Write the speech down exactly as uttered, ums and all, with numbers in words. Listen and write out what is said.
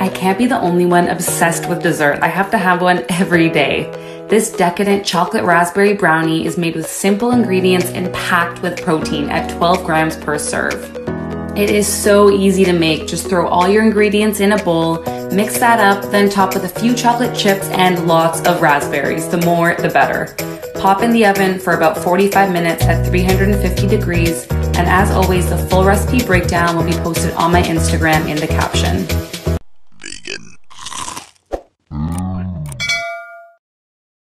I can't be the only one obsessed with dessert. I have to have one every day. This decadent chocolate raspberry brownie is made with simple ingredients and packed with protein at twelve grams per serve. It is so easy to make. Just throw all your ingredients in a bowl, mix that up, then top with a few chocolate chips and lots of raspberries. The more, the better. Pop in the oven for about forty-five minutes at three hundred fifty degrees. And as always, the full recipe breakdown will be posted on my Instagram in the caption.